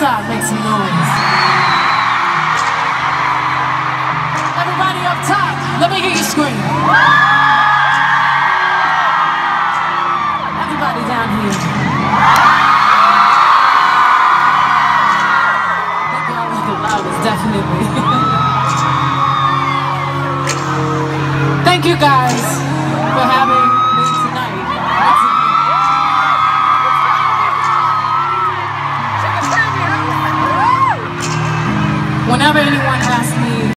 top, make some noise. Everybody up top, let me hear you scream. Everybody down here. I think y'all look the loudest, definitely. Thank you guys for having me.